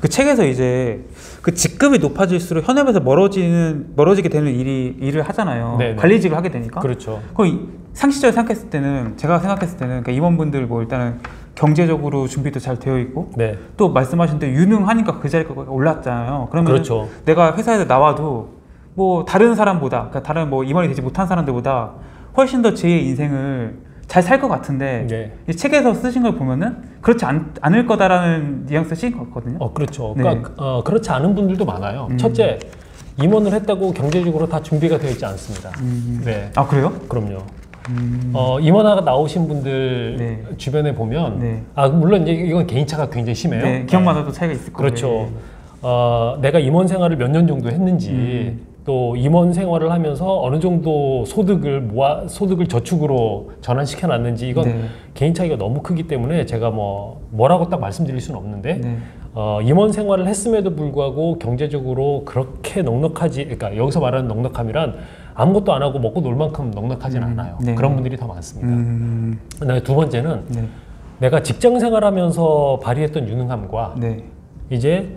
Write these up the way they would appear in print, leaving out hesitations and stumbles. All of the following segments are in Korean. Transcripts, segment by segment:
그 책에서 이제 그 직급이 높아질수록 현업에서 멀어지게 되는 일을 하잖아요. 네네. 관리직을 하게 되니까. 그렇죠. 거의 상식적으로 생각했을 때는 제가 생각했을 때는 그러니까 임원분들 뭐 일단은 경제적으로 준비도 잘 되어 있고 네. 또 말씀하신 대로 유능하니까 그 자리가 올랐잖아요. 그러면 그렇죠. 내가 회사에서 나와도 뭐 다른 사람보다 그러니까 다른 뭐 임원이 되지 못한 사람들보다 훨씬 더 제 인생을 잘 살 것 같은데 네. 이 책에서 쓰신 걸 보면은 그렇지 않을 거다라는 뉘앙스 쓰신 것 같거든요. 그렇죠. 네. 그러니까 그렇지 않은 분들도 많아요. 첫째, 임원을 했다고 경제적으로 다 준비가 되어 있지 않습니다. 네. 아 그래요? 그럼요. 임원하가 나오신 분들 네. 주변에 보면 네. 물론 이제 이건 개인차가 굉장히 심해요. 네, 기업마다도 차이가 있을 거예요. 그렇죠. 내가 임원 생활을 몇 년 정도 했는지 또 임원 생활을 하면서 어느 정도 소득을 저축으로 전환시켜 놨는지 이건 네. 개인 차이가 너무 크기 때문에 제가 뭐라고 딱 말씀드릴 수는 없는데 네. 임원 생활을 했음에도 불구하고 경제적으로 그렇게 넉넉하지, 그러니까 여기서 말하는 넉넉함이란 아무것도 안 하고 먹고 놀 만큼 넉넉하진 않아요. 네. 그런 분들이 더 많습니다. 그다음에 두 번째는 네. 내가 직장 생활하면서 발휘했던 유능함과 네. 이제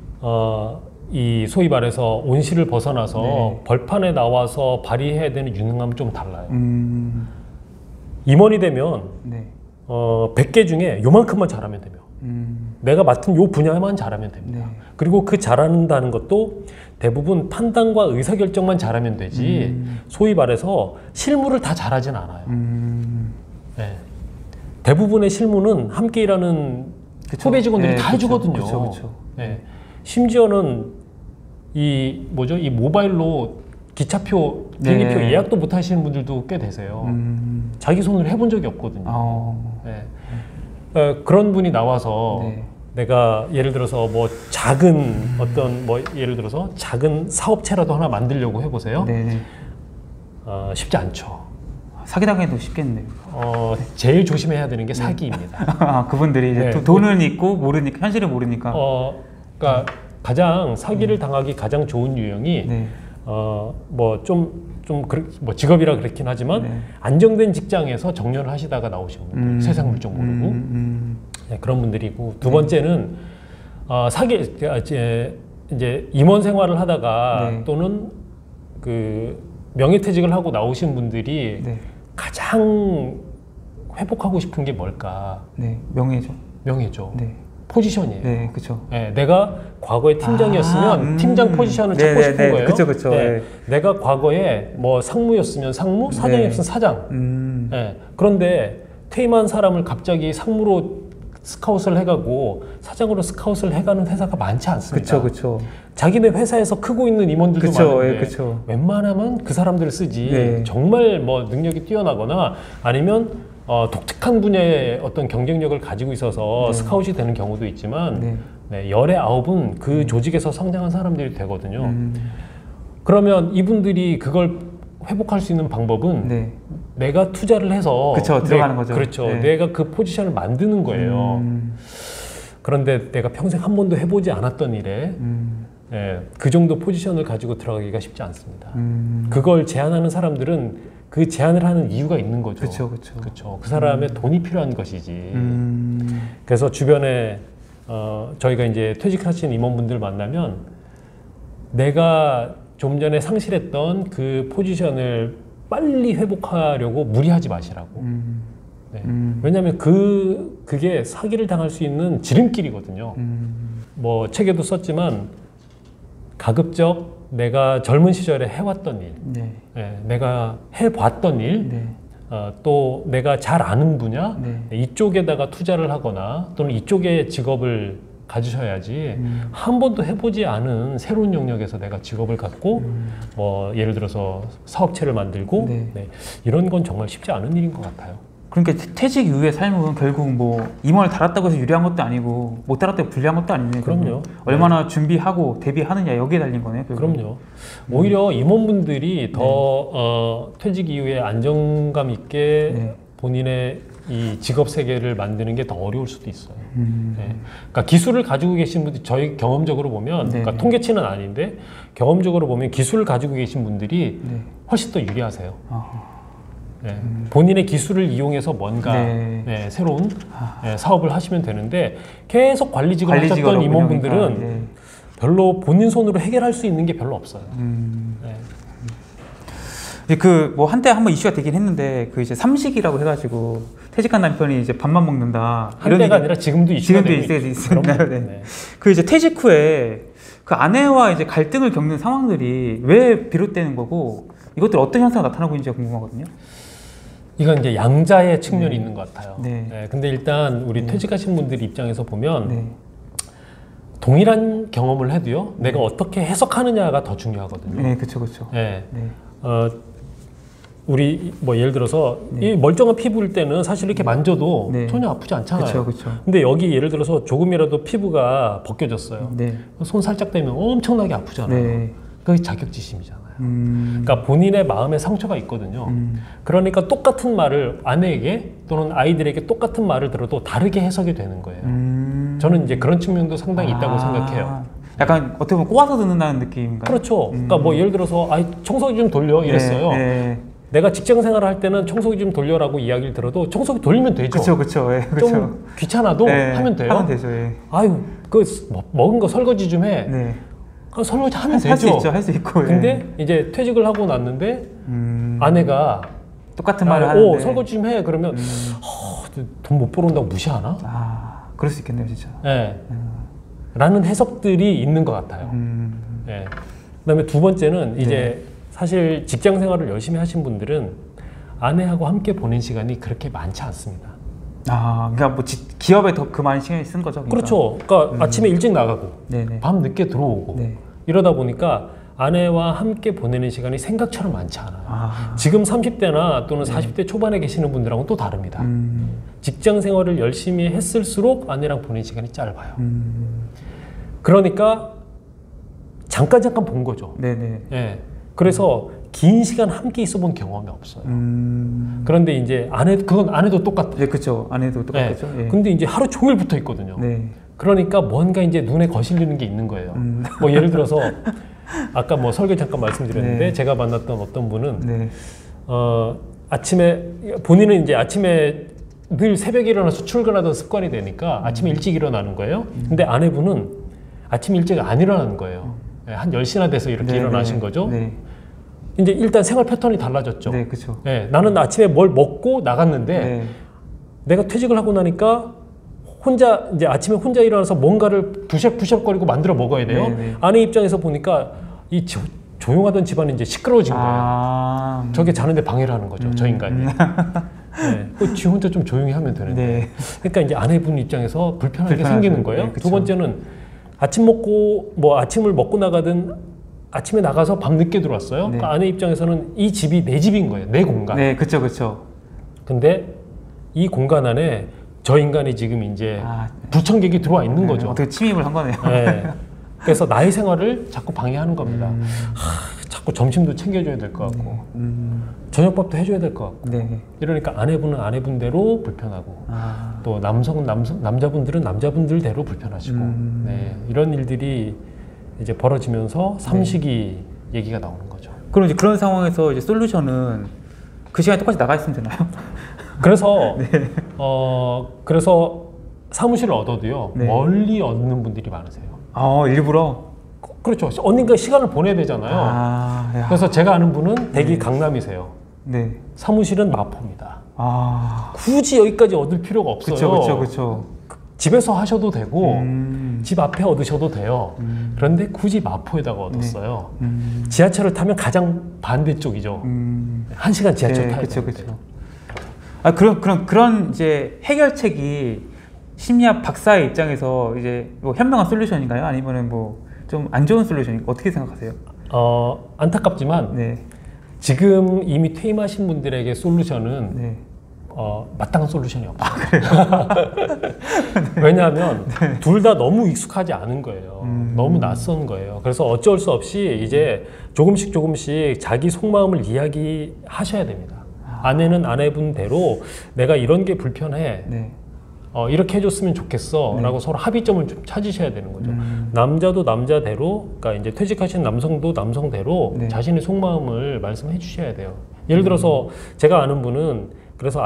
이 소위 말해서 온실을 벗어나서 네. 벌판에 나와서 발휘해야 되는 유능함은 좀 달라요. 음. 임원이 되면 네. 100개 중에 요만큼만 잘하면 되며 내가 맡은 요 분야만 잘하면 됩니다. 네. 그리고 그 잘한다는 것도 대부분 판단과 의사결정만 잘하면 되지 소위 말해서 실무를 다 잘하진 않아요. 네. 대부분의 실무는 함께 일하는 그쵸. 후배 직원들이 네, 다 그쵸. 해주거든요. 그쵸. 네. 심지어는 이 모바일로 기차표, 비행기표 네. 예약도 못 하시는 분들도 꽤 되세요. 자기 손으로 해본 적이 없거든요. 네. 그런 분이 나와서 네. 내가 예를 들어서 작은 예를 들어서 작은 사업체라도 하나 만들려고 해보세요. 네. 쉽지 않죠. 사기당해도 쉽겠네요. 제일 조심해야 되는 게 사기입니다. 아, 그분들이 이제 네. 돈은 있고 모르니까 현실을 모르니까. 그러니까 가장 사기를 당하기 가장 좋은 유형이 네. 직업이라 그렇긴 하지만 네. 안정된 직장에서 정년을 하시다가 나오신 분들, 세상 물정 모르고 네, 그런 분들이고 두 번째는 이제 임원 생활을 하다가 네. 또는 그 명예퇴직을 하고 나오신 분들이 네. 가장 회복하고 싶은 게 뭘까? 네. 명예죠. 명예죠. 네. 포지션이에요. 네, 그렇죠. 네, 내가 과거에 팀장이었으면 팀장 포지션을 찾고 싶은 거예요. 그렇죠. 네, 내가 과거에 상무였으면 상무, 사장이었으면 사장. 네, 그런데 퇴임한 사람을 갑자기 상무로 스카웃을 해가고 사장으로 스카웃을 해가는 회사가 많지 않습니다. 그렇죠. 자기네 회사에서 크고 있는 임원들도 많은데 그쵸. 웬만하면 그 사람들을 쓰지. 네. 정말 능력이 뛰어나거나 아니면 독특한 분야의 어떤 경쟁력을 가지고 있어서 네. 스카웃이 되는 경우도 있지만 네. 네, 열의 9은 그 조직에서 성장한 사람들이 되거든요. 그러면 이분들이 그걸 회복할 수 있는 방법은 네. 내가 투자를 해서 들어가는 거죠. 그렇죠. 네. 내가 그 포지션을 만드는 거예요. 그런데 내가 평생 한 번도 해보지 않았던 일에 네, 그 정도 포지션을 가지고 들어가기가 쉽지 않습니다. 그걸 제안하는 사람들은 그 제안을 하는 이유가 있는 거죠. 그렇죠. 그 사람의 돈이 필요한 것이지. 그래서 주변에 저희가 이제 퇴직하신 임원분들 만나면 내가 좀 전에 상실했던 그 포지션을 빨리 회복하려고 무리하지 마시라고. 네. 왜냐하면 그게 사기를 당할 수 있는 지름길이거든요. 책에도 썼지만 가급적 내가 젊은 시절에 해왔던 일, 네. 네, 내가 해봤던 일, 네. 또 내가 잘 아는 분야, 네. 이쪽에다가 투자를 하거나 또는 이쪽에 직업을 가지셔야지 한 번도 해보지 않은 새로운 영역에서 내가 직업을 갖고 예를 들어서 사업체를 만들고 네. 네, 이런 건 정말 쉽지 않은 일인 것 같아요. 그러니까 퇴직 이후의 삶은 결국 임원을 달았다고 해서 유리한 것도 아니고 못 달았다고 불리한 것도 아니에요. 그럼요. 얼마나 준비하고 대비하느냐 여기에 달린 거네요. 결국은. 그럼요. 오히려 임원분들이 더 퇴직 이후에 안정감 있게 본인의 이 직업 세계를 만드는 게 더 어려울 수도 있어요. 네. 그러니까 기술을 가지고 계신 분들, 저희 경험적으로 보면, 그러니까 통계치는 아닌데 경험적으로 보면 기술을 가지고 계신 분들이 훨씬 더 유리하세요. 본인의 기술을 이용해서 뭔가 새로운 사업을 하시면 되는데 계속 관리직을 하셨던 임원분들은 별로 본인 손으로 해결할 수 있는 게 별로 없어요. 그 뭐 한때 한번 이슈가 되긴 했는데 그 이제 삼식이라고 해가지고 퇴직한 남편이 이제 밥만 먹는다. 한때가 아니라 지금도 이슈가 되고 있었나요? 네. 그 이제 퇴직 후에 그 아내와 이제 갈등을 겪는 상황들이 왜 비롯되는 거고 이것들 어떤 현상이 나타나고 있는지가 궁금하거든요. 이건 이제 양자의 측면이 있는 것 같아요. 근데 일단 우리 퇴직하신 분들 입장에서 보면 동일한 경험을 해도요, 내가 어떻게 해석하느냐가 더 중요하거든요. 네, 그렇죠, 그렇죠. 우리 뭐 예를 들어서 이 멀쩡한 피부일 때는 사실 이렇게 만져도 전혀 아프지 않잖아요. 그쵸, 그쵸. 근데 여기 예를 들어서 조금이라도 피부가 벗겨졌어요. 손 살짝 대면 엄청나게 아프잖아요. 그게 자격지심이잖아요. 그러니까 본인의 마음에 상처가 있거든요. 그러니까 똑같은 말을 아내에게 또는 아이들에게 똑같은 말을 들어도 다르게 해석이 되는 거예요. 저는 이제 그런 측면도 상당히 있다고 생각해요. 약간 어떻게 보면 꼬아서 듣는다는 느낌인가요? 그렇죠. 그러니까 뭐 예를 들어서 청소기 좀 돌려 이랬어요. 내가 직장 생활을 할 때는 청소기 좀 돌려라고 이야기를 들어도 청소기 돌리면 되죠. 그렇죠, 그렇죠. 좀 귀찮아도 하면 돼요. 하면 되죠. 아유, 그 먹은 거 설거지 좀 해. 설거지 하면 되죠. 할 수 있죠, 할 수 있고. 근데 이제 퇴직을 하고 났는데 아내가 똑같은 말을 하는데 설거지 좀 해. 그러면 돈 못 벌어온다고 무시하나? 그럴 수 있겠네요, 진짜. 라는 해석들이 있는 것 같아요. 그다음에 두 번째는 이제 사실 직장 생활을 열심히 하신 분들은 아내하고 함께 보낸 시간이 그렇게 많지 않습니다. 그러니까 뭐 기업에 더 그 많은 시간이 쓴 거죠. 그러니까. 그렇죠. 그러니까 아침에 일찍 나가고 밤 늦게 들어오고 이러다 보니까 아내와 함께 보내는 시간이 생각처럼 많지 않아요. 지금 30대나 또는 40대 초반에 계시는 분들하고는 또 다릅니다. 직장 생활을 열심히 했을수록 아내랑 보낸 시간이 짧아요. 그러니까 잠깐 본 거죠. 그래서 긴 시간 함께 있어 본 경험이 없어요. 그런데 이제 그건 아내도 똑같아요. 그렇죠. 아내도 똑같죠. 근데 이제 하루 종일 붙어 있거든요. 그러니까 뭔가 이제 눈에 거슬리는 게 있는 거예요. 뭐 예를 들어서 아까 뭐 설계 잠깐 말씀드렸는데 제가 만났던 어떤 분은 아침에 본인은 이제 아침에 늘 새벽에 일어나서 출근하던 습관이 되니까 아침에 일찍 일어나는 거예요. 근데 아내분은 아침 일찍 안 일어나는 거예요. 한 10시나 돼서 이렇게 일어나신 거죠. 이제 일단 생활 패턴이 달라졌죠. 그렇죠. 나는 아침에 뭘 먹고 나갔는데 내가 퇴직을 하고 나니까 이제 아침에 혼자 일어나서 뭔가를 부셔거리고 만들어 먹어야 돼요. 아내 입장에서 보니까 이 조용하던 집안이 이제 시끄러워진 거예요. 저게 자는데 방해를 하는 거죠. 저 인간이. 지 혼자 좀 조용히 하면 되는데. 그러니까 이제 아내분 입장에서 불편하게 생기는 거예요. 두 번째는 아침을 먹고 나가든 아침에 나가서 밤 늦게 들어왔어요. 그러니까 아내 입장에서는 이 집이 내 집인 거예요. 내 공간. 그렇죠, 그렇죠. 근데 이 공간 안에 저 인간이 지금 이제 불청객이 들어와 있는 거죠. 어떻게 침입을 한 거네요. 그래서 나의 생활을 자꾸 방해하는 겁니다. 자꾸 점심도 챙겨줘야 될 것 같고 저녁밥도 해줘야 될 것 같고 이러니까 아내분은 아내분대로 불편하고 또 남자분들은 남자분들대로 불편하시고 이런 일들이 이제 벌어지면서 삼식이 얘기가 나오는 거죠. 그럼 이제 그런 상황에서 이제 솔루션은 그 시간에 똑같이 나가 있으면 되나요? 그래서 그래서 사무실을 얻어도요 멀리 얻는 분들이 많으세요. 일부러? 그렇죠. 어딘가 시간을 보내야 되잖아요. 그래서 제가 아는 분은 댁이 강남이세요. 사무실은 마포입니다. 굳이 여기까지 얻을 필요가 없어요. 그렇죠. 집에서 하셔도 되고 집 앞에 얻으셔도 돼요. 그런데 굳이 마포에다가 얻었어요. 지하철을 타면 가장 반대쪽이죠. 1시간 지하철 타야 되는데. 그런 이제 해결책이 심리학 박사의 입장에서 이제 뭐 현명한 솔루션인가요? 아니면은 뭐 좀 안 좋은 솔루션인가요? 어떻게 생각하세요? 안타깝지만 지금 이미 퇴임하신 분들에게 솔루션은 마땅한 솔루션이 없어요. 왜냐하면 둘 다 너무 익숙하지 않은 거예요. 너무 낯선 거예요. 그래서 어쩔 수 없이 이제 조금씩 자기 속마음을 이야기하셔야 됩니다. 아내는 아내분대로 내가 이런 게 불편해. 이렇게 해줬으면 좋겠어 라고 서로 합의점을 좀 찾으셔야 되는 거죠. 남자도 남자대로, 그러니까 이제 퇴직하신 남성도 남성대로 자신의 속마음을 말씀해 주셔야 돼요. 예를 들어서 제가 아는 분은 그래서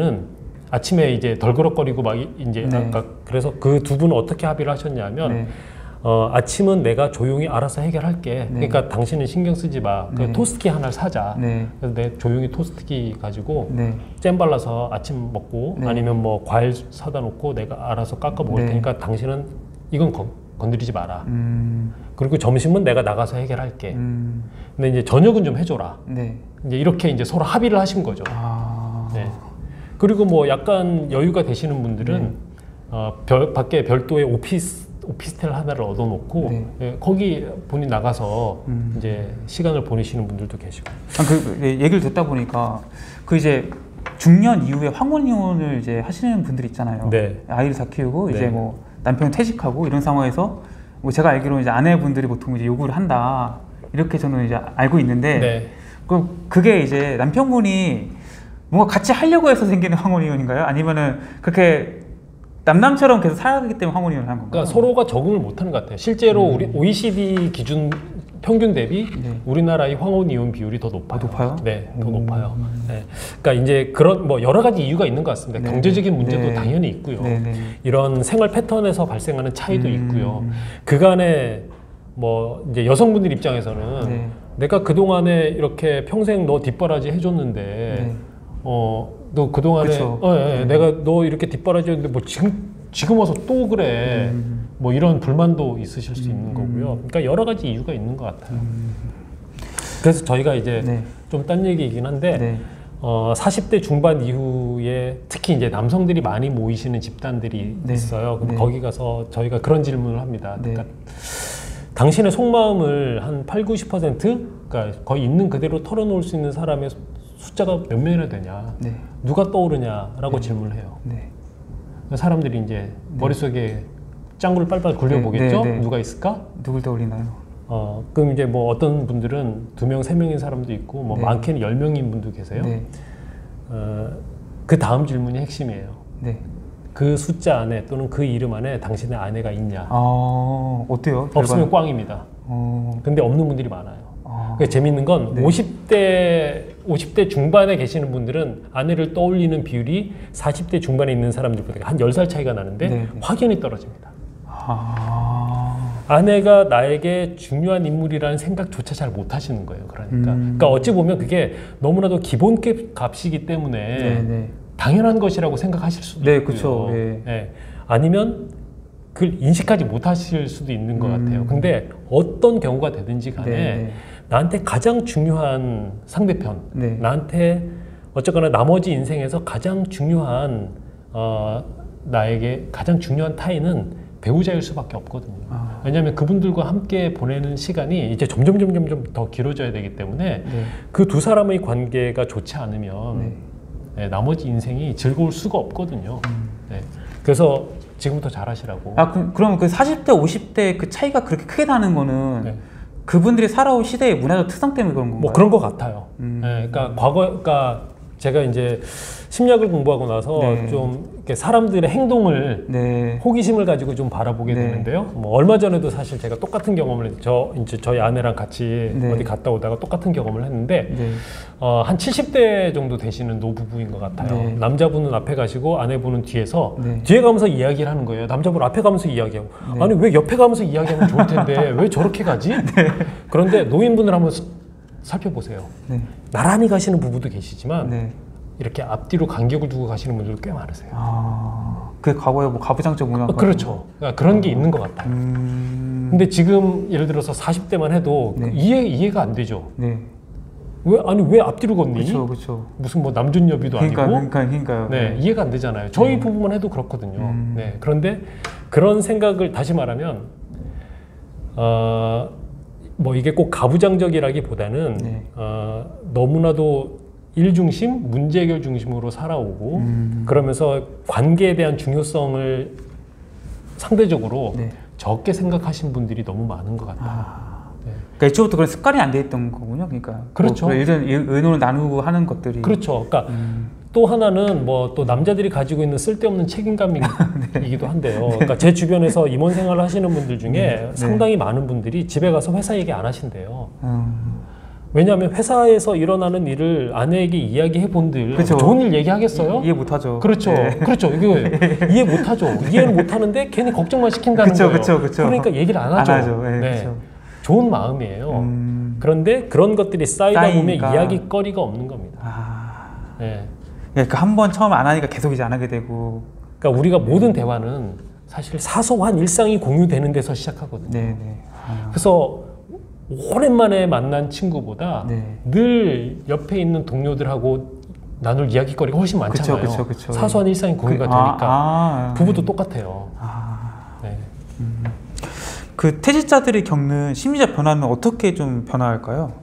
아침에 이제 덜그럭거리고 막 이제 네. 아까 그래서 그 두 분은 어떻게 합의를 하셨냐면 네. 아침은 내가 조용히 알아서 해결할게. 네. 그러니까 당신은 신경 쓰지 마. 그 네. 토스트기 하나를 사자. 네. 그래서 내 조용히 토스트기 가지고 네. 잼 발라서 아침 먹고 네. 아니면 뭐 과일 사다 놓고 내가 알아서 깎아 먹을 네. 테니까 당신은 이건 건드리지 마라. 그리고 점심은 내가 나가서 해결할게. 근데 이제 저녁은 좀 해줘라. 네. 이제 이렇게 이제 서로 합의를 하신 거죠. 아. 네. 그리고 뭐 약간 여유가 되시는 분들은 밖에 별도의 오피스텔 하나를 얻어놓고 네. 예, 거기 본인 나가서 이제 시간을 보내시는 분들도 계시고. 얘기를 듣다 보니까 그 이제 중년 이후에 황혼 이혼을 이제 하시는 분들 있잖아요. 네. 아이를 다 키우고 네. 이제 뭐 남편이 퇴직하고 이런 상황에서 뭐 제가 알기로는 이제 아내분들이 보통 이제 요구를 한다 이렇게 저는 이제 알고 있는데 네. 그게 이제 남편분이 뭔가 같이 하려고 해서 생기는 황혼 이혼인가요? 아니면은 그렇게 남남처럼 계속 살아가기 때문에 황혼 이혼을 한 건가요? 그러니까 서로가 적응을 못하는 것 같아요. 실제로 우리 OECD 기준 평균 대비 네. 우리나라의 황혼 이혼 비율이 더 높아요. 높아요? 네, 더 높아요. 네. 그러니까 이제 그런 뭐 여러 가지 이유가 있는 것 같습니다. 네. 경제적인 문제도 네. 당연히 있고요. 네, 네. 이런 생활 패턴에서 발생하는 차이도 있고요. 그간에 뭐 이제 여성분들 입장에서는 네. 내가 그 동안에 이렇게 평생 너 뒷바라지 해줬는데, 네. 너 그 동안에 그쵸. 내가 너 이렇게 뒷바라지 했는데 뭐 지금 와서 또 그래. 뭐 이런 불만도 있으실 수 있는 거고요. 그러니까 여러 가지 이유가 있는 것 같아요. 그래서 저희가 이제 네. 좀 딴 얘기이긴 한데. 네. 40대 중반 이후에 특히 이제 남성들이 많이 모이시는 집단들이 네. 있어요. 그럼 네. 거기 가서 저희가 그런 질문을 합니다. 네. 그러니까 당신의 속마음을 한 8, 90% 그러니까 거의 있는 그대로 털어놓을 수 있는 사람의 숫자가 몇 명이나 되냐, 네. 누가 떠오르냐라고 질문을 해요. 네. 사람들이 이제 머릿속에 짱구를 빨빨 굴려보겠죠? 네, 네, 네. 누가 있을까? 누굴 떠올리나요? 그럼 이제 뭐 어떤 분들은 2명, 3명인 사람도 있고 뭐 네. 많게는 10명인 분도 계세요. 네. 그 다음 질문이 핵심이에요. 네. 그 숫자 안에 또는 그 이름 안에 당신의 아내가 있냐? 어때요? 없으면 꽝입니다. 어. 근데 없는 분들이 많아요. 아. 그러니까 재밌는 건 네. 50대 중반에 계시는 분들은 아내를 떠올리는 비율이 40대 중반에 있는 사람들보다 한 10살 차이가 나는데 네. 확연히 떨어집니다. 아. 아내가 나에게 중요한 인물이라는 생각조차 잘 못 하시는 거예요. 그러니까 어찌 보면 그게 너무나도 기본 값이기 때문에 네, 네. 당연한 것이라고 생각하실 수도 네, 있고요. 그쵸. 네. 예. 아니면 그걸 인식하지 못하실 수도 있는 것 같아요. 음. 근데 어떤 경우가 되든지 간에 네. 나한테 가장 중요한 상대편, 네. 나한테 어쨌거나 나머지 인생에서 가장 중요한 나에게 가장 중요한 타인은 배우자일 수밖에 없거든요. 아. 왜냐하면 그분들과 함께 보내는 시간이 이제 점점 더 길어져야 되기 때문에 네. 그 두 사람의 관계가 좋지 않으면 네. 네, 나머지 인생이 즐거울 수가 없거든요. 네. 그래서 지금부터 잘하시라고. 그러면 그 40대, 50대 그 차이가 그렇게 크게 나는 거는 네. 그분들이 살아온 시대의 문화적 특성 때문에 그런 건가요? 뭐 그런 것 같아요. 네, 그러니까 그러니까 제가 이제 심리학을 공부하고 나서 네. 좀 이렇게 사람들의 행동을 네. 호기심을 가지고 좀 바라보게 네. 되는데요. 뭐 얼마 전에도 사실 제가 똑같은 경험을 이제 저희 아내랑 같이 네. 어디 갔다 오다가 똑같은 경험을 했는데 네. 한 70대 정도 되시는 노부부인 것 같아요. 네. 남자분은 앞에 가시고 아내분은 뒤에서 네. 뒤에 가면서 이야기를 하는 거예요. 남자분 앞에 가면서 이야기하고 네. 아니 왜 옆에 가면서 이야기하면 좋을 텐데 왜 저렇게 가지? 그런데 노인분을 한번 살펴보세요. 네. 나란히 가시는 부부도 계시지만 네. 이렇게 앞뒤로 간격을 두고 가시는 분들도 꽤 많으세요. 그 과거에 뭐 가부장적 문화. 그렇죠. 그러니까 그런 게 있는 것 같아요. 근데 지금 예를 들어서 40대만 해도 네. 이해가 안 되죠. 네. 왜 앞뒤로 걷니? 그렇죠, 그렇죠. 무슨 뭐 남준여비도 아니고. 그러니까요. 네, 이해가 안 되잖아요. 저희 부부만 해도 그렇거든요. 네, 그런데 그런 생각을 다시 말하면 뭐 이게 꼭 가부장적이라기보다는 네. 너무나도 일 중심, 문제 해결 중심으로 살아오고 그러면서 관계에 대한 중요성을 상대적으로 네. 적게 생각하신 분들이 너무 많은 것 같아요. 네. 그러니까 애초부터 그런 습관이 안 돼 있던 거군요. 그러니까 그렇죠. 뭐 예전 의논을 나누고 하는 것들이. 그렇죠. 그러니까 또 하나는 뭐 또 남자들이 가지고 있는 쓸데없는 책임감이기도 한데요. 그러니까 제 주변에서 임원 생활을 하시는 분들 중에 상당히 많은 분들이 집에 가서 회사 얘기 안 하신대요. 왜냐하면 회사에서 일어나는 일을 아내에게 이야기해 본들 그쵸. 좋은 일 얘기하겠어요? 이해 못하죠. 그렇죠. 네. 그렇죠. 이게 이해 못하죠. 이해를 못하는데 괜히 걱정만 시킨다는 그쵸, 거예요. 그쵸, 그쵸. 그러니까 얘기를 안 하죠. 안 하죠. 네, 네. 그쵸. 좋은 마음이에요. 그런데 그런 것들이 쌓이다 쌓이니까. 보면 이야기거리가 없는 겁니다. 아, 네. 그러니까 한 번 처음 안 하니까 계속 이제 안 하게 되고. 그러니까 우리가 모든 대화는 사실 사소한 일상이 공유되는 데서 시작하거든요. 네네. 아, 그래서 오랜만에 만난 친구보다 네. 늘 옆에 있는 동료들하고 나눌 이야기거리가 훨씬 많잖아요. 그쵸. 사소한 일상이 공유가 되니까. 부부도 똑같아요. 네. 그 퇴직자들이 겪는 심리적 변화는 어떻게 좀 변화할까요?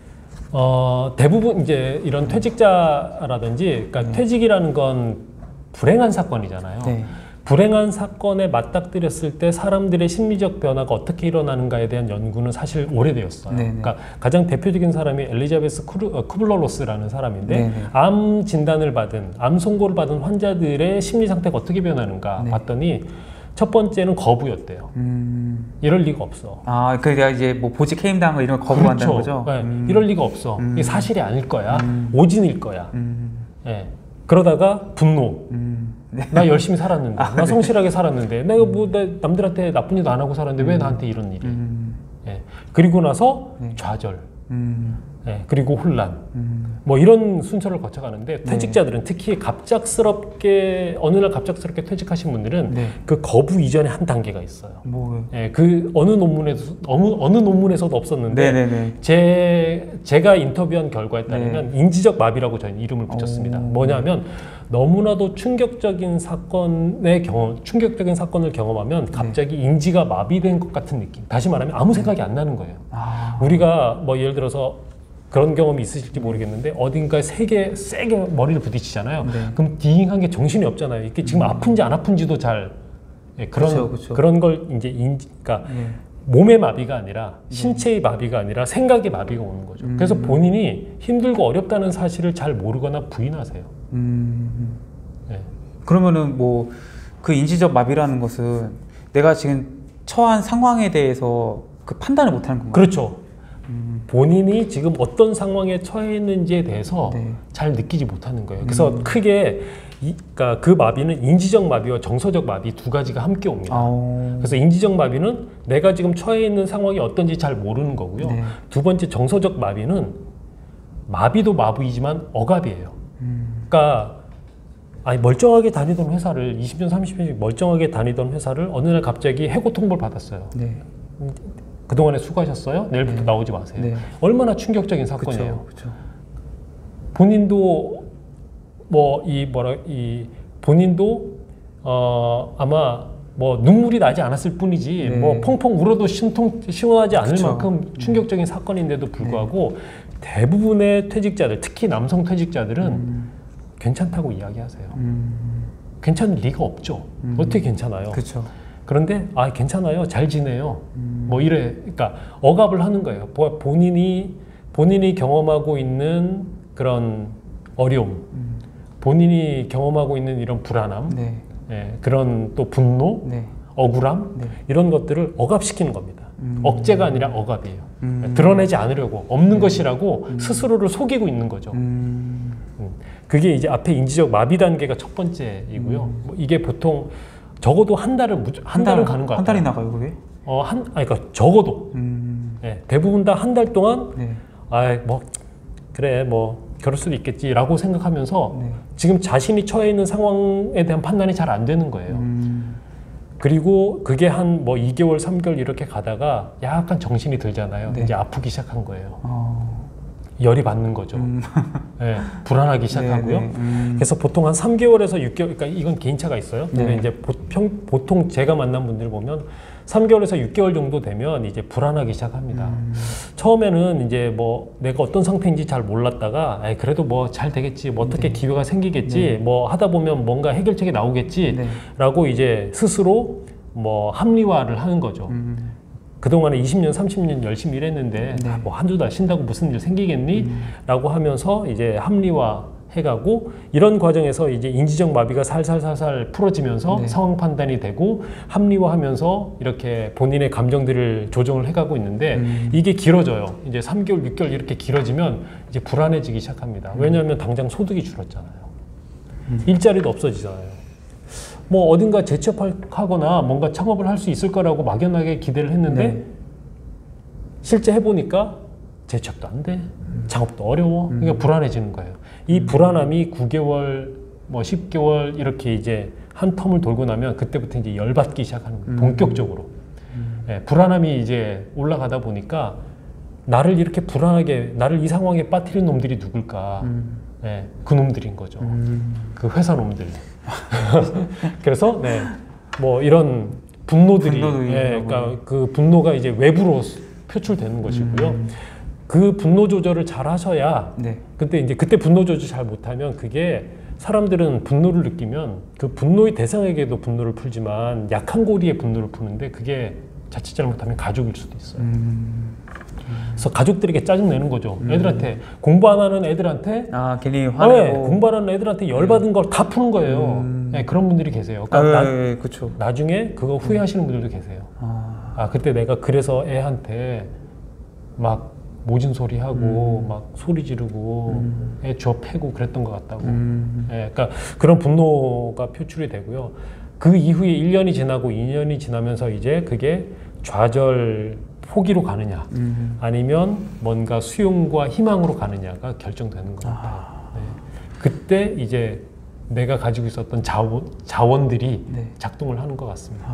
대부분 이제 이런 퇴직자라든지, 그러니까 퇴직이라는 건 불행한 사건이잖아요. 네. 불행한 사건에 맞닥뜨렸을 때 사람들의 심리적 변화가 어떻게 일어나는가에 대한 연구는 사실 오래되었어요. 네네. 그러니까 가장 대표적인 사람이 엘리자베스 쿠블러로스라는 사람인데 네네. 암 진단을 받은, 암 선고를 받은 환자들의 심리 상태가 어떻게 변하는가 네. 봤더니 첫 번째는 거부였대요. 이럴 리가 없어. 아, 그러니까 이제 뭐 보직 해임당한 거 이런 거 거부한다는 그렇죠. 거죠? 네. 이럴 리가 없어. 이게 사실이 아닐 거야. 오진일 거야. 네. 그러다가 분노. 네. 나 열심히 살았는데, 나 성실하게 살았는데, 내가 뭐 남들한테 나쁜 일도 안 하고 살았는데 왜 나한테 이런 일이? 예. 그리고 나서 좌절, 예. 그리고 혼란, 뭐 이런 순서를 거쳐가는데 퇴직자들은 특히 갑작스럽게 어느 날 갑작스럽게 퇴직하신 분들은 네. 그 거부 이전에 한 단계가 있어요. 뭐, 예. 그 어느 논문에서도 없었는데 네네네. 제가 인터뷰한 결과에 따르면 인지적 마비라고 저희는 이름을 붙였습니다. 뭐냐면 너무나도 충격적인 사건을 경험하면 갑자기 인지가 마비된 것 같은 느낌. 다시 말하면 아무 생각이 안 나는 거예요. 우리가 뭐 예를 들어서 그런 경험이 있으실지 모르겠는데 어딘가에 세게 머리를 부딪히잖아요. 그럼 딩한 게 정신이 없잖아요. 이게 지금 아픈지 안 아픈지도 잘 그런 걸 이제 그러니까 몸의 마비가 아니라 신체의 마비가 아니라 생각의 마비가 오는 거죠. 그래서 본인이 힘들고 어렵다는 사실을 잘 모르거나 부인하세요. 네. 그러면은 뭐 그 인지적 마비라는 것은 내가 지금 처한 상황에 대해서 그 판단을 못하는 건가요? 그렇죠. 본인이 지금 어떤 상황에 처해 있는지에 대해서 잘 느끼지 못하는 거예요. 그래서 크게 그러니까 그 마비는 인지적 마비와 정서적 마비 두 가지가 함께 옵니다. 그래서 인지적 마비는 내가 지금 처해 있는 상황이 어떤지 잘 모르는 거고요. 두 번째 정서적 마비는 마비도 마비이지만 억압이에요. 그러니까 멀쩡하게 다니던 회사를 20년, 30년 멀쩡하게 다니던 회사를 어느 날 갑자기 해고 통보를 받았어요. 그동안에 수고하셨어요. 내일부터 나오지 마세요. 얼마나 충격적인 사건이에요. 그쵸. 본인도 본인도 아마 뭐 눈물이 나지 않았을 뿐이지 뭐 펑펑 울어도 시원하지 않을 만큼 충격적인 사건인데도 불구하고 대부분의 퇴직자들, 특히 남성 퇴직자들은 괜찮다고 이야기하세요. 괜찮을 리가 없죠. 어떻게 괜찮아요? 그쵸. 그런데 괜찮아요. 잘 지내요. 뭐 그러니까 억압을 하는 거예요. 본인이 경험하고 있는 그런 어려움, 본인이 경험하고 있는 이런 불안함, 그런 또 분노, 억울함 이런 것들을 억압시키는 겁니다. 억제가 아니라 억압이에요. 드러내지 않으려고 없는 것이라고 스스로를 속이고 있는 거죠. 그게 이제 앞에 인지적 마비 단계가 첫 번째이고요. 뭐 이게 보통 적어도 한 달은 가는 거 같아요. 한 달이 나가요, 그게? 그러니까 적어도 대부분 다 한 달 동안 뭐 그래 뭐 그럴 수도 있겠지라고 생각하면서 지금 자신이 처해 있는 상황에 대한 판단이 잘 안 되는 거예요. 그리고 그게 한 뭐 2개월, 3개월 이렇게 가다가 약간 정신이 들잖아요. 이제 아프기 시작한 거예요. 열이 받는 거죠. 불안하기 시작하고요. 그래서 보통 한 3개월에서 6개월, 그러니까 이건 개인차가 있어요. 근데 이제 보통 제가 만난 분들 보면 3개월에서 6개월 정도 되면 이제 불안하기 시작합니다. 처음에는 이제 뭐 내가 어떤 상태인지 잘 몰랐다가 그래도 뭐 잘 되겠지, 뭐 어떻게 기회가 생기겠지, 뭐 하다 보면 뭔가 해결책이 나오겠지라고 이제 스스로 뭐 합리화를 하는 거죠. 그동안에 20년, 30년 열심히 일했는데 뭐 한두 달 쉰다고 무슨 일 생기겠니? 라고 하면서 이제 합리화 해가고 이런 과정에서 이제 인지적 마비가 살살살살 풀어지면서 네. 상황 판단이 되고 합리화하면서 이렇게 본인의 감정들을 조정을 해가고 있는데 이게 길어져요. 이제 3개월, 6개월 이렇게 길어지면 이제 불안해지기 시작합니다. 왜냐하면 당장 소득이 줄었잖아요. 일자리도 없어지잖아요. 뭐 어딘가 재취업하거나 뭔가 창업을 할 수 있을 거라고 막연하게 기대를 했는데 네. 실제 해보니까 재취업도 안 돼. 창업도 어려워. 그러니까 불안해지는 거예요. 이 불안함이 9개월, 뭐 10개월 이렇게 이제 한 텀을 돌고 나면 그때부터 이제 열받기 시작하는 거예요. 본격적으로. 예, 불안함이 이제 올라가다 보니까 나를 이렇게 불안하게, 나를 이 상황에 빠뜨린 놈들이 누굴까? 예, 그 놈들인 거죠. 그 회사 놈들. 그래서 네, 뭐 이런 분노들이, 예, 그러니까 그 분노가 이제 외부로 표출되는 것이고요. 그 분노 조절을 잘 하셔야, 네. 근데 이제 그때 분노 조절 잘 못하면 그게 사람들은 분노를 느끼면 그 분노의 대상에게도 분노를 풀지만 약한 고리에 분노를 푸는데 그게 자칫 잘못하면 가족일 수도 있어요. 그래서 가족들에게 짜증내는 거죠. 애들한테 공부 안 하는 애들한테 괜히 화내고 공부 안 하는 애들한테 열받은 걸 다 푸는 거예요. 네, 그런 분들이 계세요. 그러니까 그쵸. 나중에 그거 후회하시는 분들도 계세요. 그때 내가 그래서 애한테 막 모진 소리 하고 막 소리 지르고 애 주워 패고 그랬던 것 같다고. 예, 그러니까 그런 분노가 표출이 되고요. 그 이후에 1년이 지나고 2년이 지나면서 이제 그게 좌절 포기로 가느냐 아니면 뭔가 수용과 희망으로 가느냐가 결정되는 것 같아요. 네. 그때 이제 내가 가지고 있었던 자원들이 네. 작동을 하는 것 같습니다.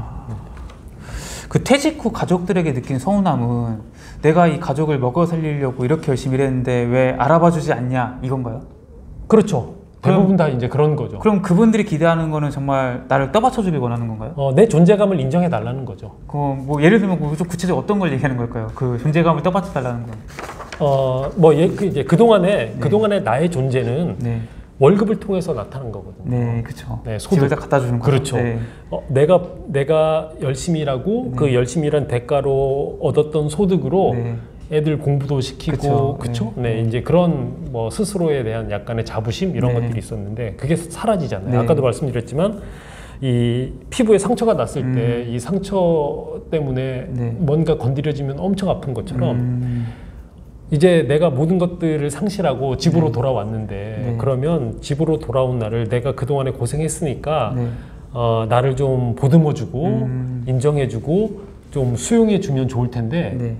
그 퇴직 후 가족들에게 느낀 서운함은 내가 이 가족을 먹여 살리려고 이렇게 열심히 일했는데 왜 알아봐주지 않냐 이건가요? 그렇죠. 대부분 다 이제 그런 거죠. 그럼 그분들이 기대하는 거는 정말 나를 떠받쳐주길 원하는 건가요? 내 존재감을 인정해 달라는 거죠. 뭐 예를 들면 좀 구체적으로 어떤 걸 얘기하는 걸까요? 그 존재감을 떠받쳐 달라는 건? 이제 그동안에 나의 존재는 네. 월급을 통해서 나타난 거거든요. 네, 그렇죠. 네, 소득. 집을 다 갖다 주는 거죠. 그렇죠. 네. 내가 열심히 일하고 그 열심히 일한 대가로 얻었던 소득으로 네. 애들 공부도 시키고, 그렇죠? 네. 네, 이제 그런 뭐 스스로에 대한 약간의 자부심 이런 네. 것들이 있었는데 그게 사라지잖아요. 네. 아까도 말씀드렸지만 이 피부에 상처가 났을 때 이 상처 때문에 네. 뭔가 건드려지면 엄청 아픈 것처럼 이제 내가 모든 것들을 상실하고 집으로 돌아왔는데 네. 그러면 집으로 돌아온 나를 내가 그동안에 고생했으니까 네. 나를 좀 보듬어주고 인정해주고 좀 수용해주면 좋을 텐데 네.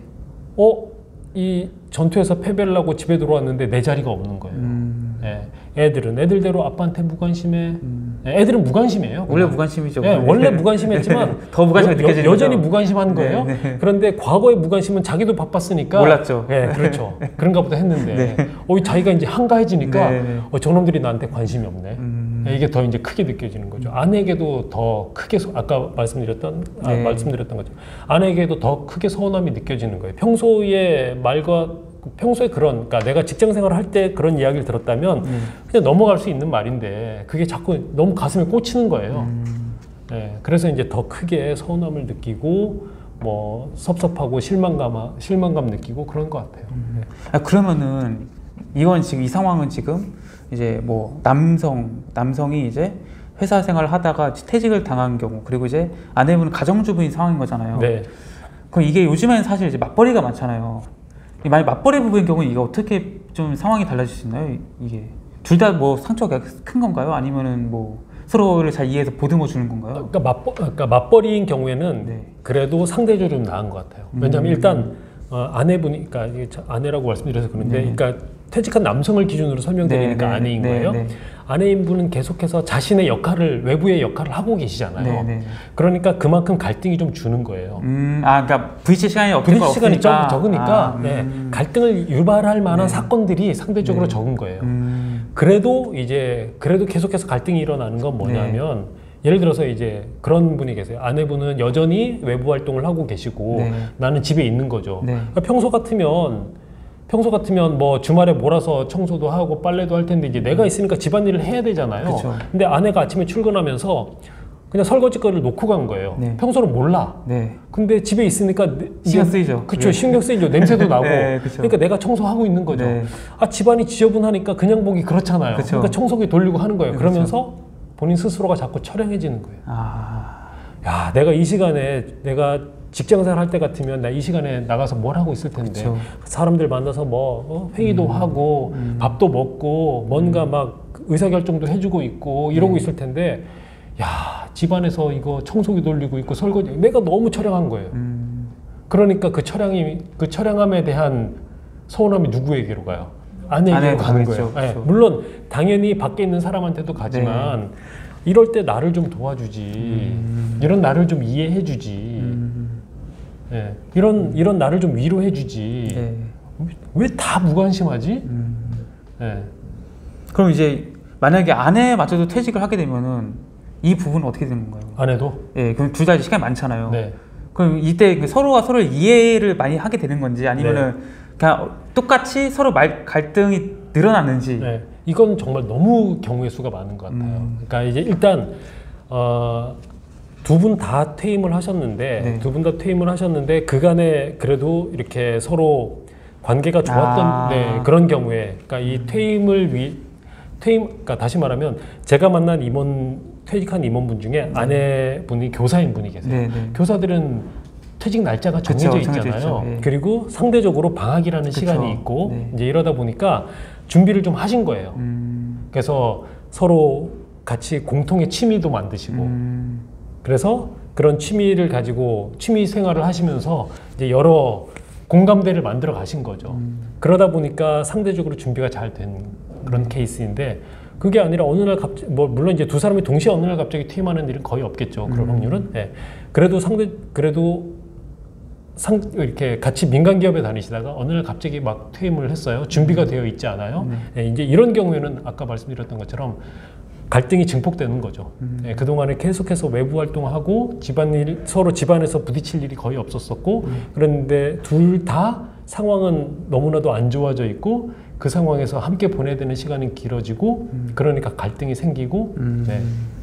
이 전투에서 패배를 하고 집에 들어왔는데 내 자리가 없는 거예요. 예, 애들은 애들대로 아빠한테 무관심해. 애들은 무관심해요. 원래 무관심이죠. 네, 원래 무관심했지만 더 무관심하게 느껴지는 여전히 거죠. 무관심한 거예요. 네, 네. 그런데 과거의 무관심은 자기도 바빴으니까 몰랐죠. 네, 그렇죠. 그런가 보다 했는데 네. 자기가 이제 한가해지니까 네, 네. 저놈들이 나한테 관심이 없네. 이게 더 이제 크게 느껴지는 거죠. 아내에게도 더 크게 아까 말씀드렸던 거죠. 아내에게도 더 크게 서운함이 느껴지는 거예요. 평소에 그러니까 내가 직장 생활을 할 때 그런 이야기를 들었다면 그냥 넘어갈 수 있는 말인데 그게 자꾸 너무 가슴에 꽂히는 거예요. 네, 그래서 이제 더 크게 서운함을 느끼고 뭐 섭섭하고 실망감 느끼고 그런 것 같아요. 네. 그러면은 이건 지금 이 상황은 지금 이제 뭐 남성이 이제 회사 생활을 하다가 퇴직을 당한 경우 그리고 이제 아내분은 가정주부인 상황인 거잖아요. 네. 그럼 이게 요즘에는 사실 이제 맞벌이가 많잖아요. 만약 맞벌이 부부인 경우는 이게 어떻게 좀 상황이 달라질 수 있나요? 이게 둘 다 뭐 상처가 큰 건가요? 아니면은 뭐 서로를 잘 이해해서 보듬어 주는 건가요? 그러니까 맞벌이인 경우에는 네. 그래도 상대적으로 좀 나은 것 같아요. 왜냐하면 일단 아내분이, 그러니까 이게 아내라고 말씀드려서 그런데, 네. 그러니까 퇴직한 남성을 기준으로 설명드리니까 네, 네, 아내인 네, 거예요. 네. 아내인 분은 계속해서 자신의 외부의 역할을 하고 계시잖아요. 네, 네. 그러니까 그만큼 갈등이 좀 주는 거예요. 그러니까 부딪힐 시간이 부딪힐 시간이 적으니까 네. 갈등을 유발할 만한 네. 사건들이 상대적으로 네. 적은 거예요. 그래도 계속해서 갈등이 일어나는 건 뭐냐면 예를 들어서 이제 그런 분이 계세요. 아내분은 여전히 외부 활동을 하고 계시고 네. 나는 집에 있는 거죠. 네. 그러니까 평소 같으면 뭐 주말에 몰아서 청소도 하고 빨래도 할 텐데 이제 내가 있으니까 집안일을 해야 되잖아요. 그쵸. 근데 아내가 아침에 출근하면서 그냥 설거지 거를 놓고 간 거예요. 네. 평소는 몰라. 네. 근데 집에 있으니까 신경 쓰이죠. 그쵸. 네. 신경 쓰이죠. 냄새도 나고. 네, 그쵸. 그러니까 내가 청소하고 있는 거죠. 네. 아, 집안이 지저분하니까 그냥 보기 그렇잖아요. 그쵸. 그러니까 청소기 돌리고 하는 거예요. 네, 그러면서 본인 스스로가 자꾸 처량해지는 거예요. 아, 야, 내가 이 시간에 내가 직장생활 할 때 같으면 나 이 시간에 나가서 뭘 하고 있을 텐데 그쵸. 사람들 만나서 뭐 회의도 하고 밥도 먹고 뭔가 막 의사결정도 해주고 있고 이러고 있을 텐데 야, 집안에서 이거 청소기 돌리고 있고 설거지 내가 너무 처량한 거예요. 그러니까 그 처량함에 대한 서운함이 누구에게로 가요? 아내에게로 가는 가겠죠. 거예요. 네, 그렇죠. 물론 당연히 밖에 있는 사람한테도 가지만 이럴 때 나를 좀 도와주지. 이런 나를 좀 이해해주지. 네, 이런 나를 좀 위로해주지. 네. 왜 다 무관심하지? 네. 그럼 이제 만약에 아내마저도 퇴직을 하게 되면은 이 부분은 어떻게 되는 건가요? 아내도? 예, 그럼 둘 다 시간이 많잖아요. 네. 그럼 이때 그 서로가 서로를 이해를 많이 하게 되는 건지 아니면은 그냥 똑같이 서로 갈등이 늘어났는지. 네. 이건 정말 너무 경우의 수가 많은 것 같아요. 그러니까 이제 일단 두 분 다 퇴임을 하셨는데 네. 두 분 다 퇴임을 하셨는데 그간에 그래도 이렇게 서로 관계가 좋았던 네, 그런 경우에 그러니까 이 그러니까 다시 말하면 제가 만난 퇴직한 임원분 중에 아내분이 교사인 분이 계세요. 네, 네. 교사들은 퇴직 날짜가 정해져 그쵸, 정해져 있잖아요. 있죠. 예. 그리고 상대적으로 방학이라는 그쵸. 시간이 있고 네. 이제 이러다 보니까 준비를 좀 하신 거예요. 그래서 서로 같이 공통의 취미도 만드시고 그래서 그런 취미를 가지고 취미 생활을 하시면서 이제 여러 공감대를 만들어 가신 거죠. 그러다 보니까 상대적으로 준비가 잘 된 그런 케이스인데 그게 아니라 어느 날 갑자기 물론 이제 두 사람이 동시에 어느 날 갑자기 퇴임하는 일은 거의 없겠죠. 그런 확률은. 네. 그래도 이렇게 같이 민간 기업에 다니시다가 어느 날 갑자기 막 퇴임을 했어요. 준비가 되어 있지 않아요. 네, 이제 이런 경우에는 아까 말씀드렸던 것처럼 갈등이 증폭되는 거죠. 네, 그동안에 계속해서 외부 활동하고 서로 집안에서 부딪힐 일이 거의 없었었고 그런데 둘 다 상황은 너무나도 안 좋아져 있고 그 상황에서 함께 보내야 되는 시간이 길어지고 그러니까 갈등이 생기고 네.